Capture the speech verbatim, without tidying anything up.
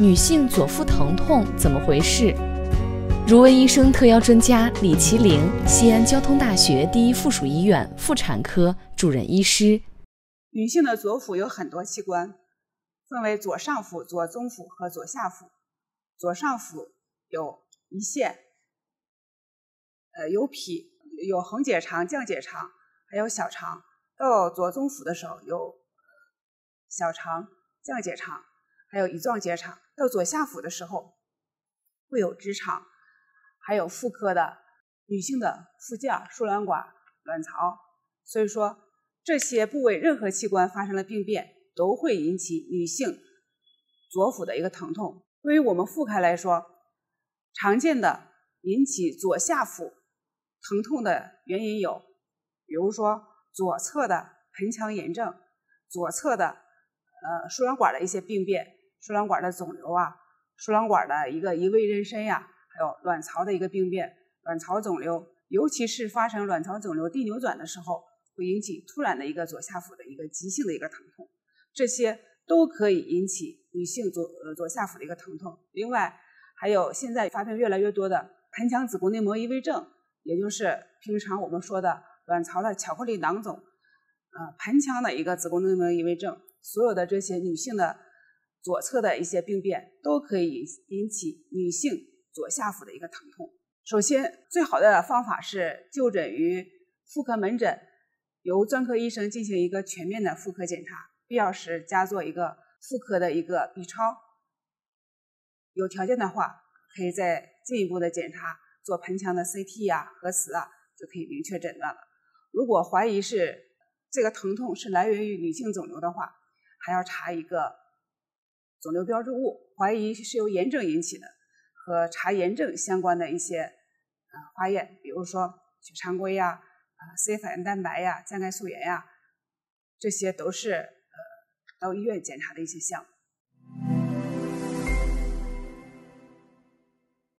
女性左腹疼痛怎么回事？如闻医生特邀专家李麒麟，西安交通大学第一附属医院妇产科主任医师。 女性的左腹有很多器官，分为左上腹、左中腹和左下腹。左上腹有胰腺，呃，有脾，有横结肠、降结肠，还有小肠。到左中腹的时候有小肠、降结肠，还有乙状结肠。到左下腹的时候会有直肠，还有妇科的女性的附件、输卵管、卵巢。所以说这些部位任何器官发生了病变，都会引起女性左腹的一个疼痛。对于我们妇科来说，常见的引起左下腹疼痛的原因有，比如说左侧的盆腔炎症，左侧的呃输卵管的一些病变，输卵管的肿瘤啊，输卵管的一个移位妊娠呀，还有卵巢的一个病变，卵巢肿瘤，尤其是发生卵巢肿瘤递扭转的时候，会引起突然的一个左下腹的一个急性的一个疼痛，这些都可以引起女性左呃左下腹的一个疼痛。另外还有现在发病越来越多的盆腔子宫内膜异位症，也就是平常我们说的卵巢的巧克力囊肿，呃，盆腔的一个子宫内膜异位症，所有的这些女性的左侧的一些病变都可以引起女性左下腹的一个疼痛。首先最好的方法是就诊于妇科门诊，由专科医生进行一个全面的妇科检查，必要时加做一个妇科的一个 B 超，有条件的话可以再进一步的检查，做盆腔的 C T 啊、核磁啊，就可以明确诊断了。如果怀疑是这个疼痛是来源于女性肿瘤的话，还要查一个肿瘤标志物，怀疑是由炎症引起的，和查炎症相关的一些呃化验，比如说血常规呀、啊 C 反应蛋白呀、降钙素盐呀，这些都是呃到医院检查的一些项目。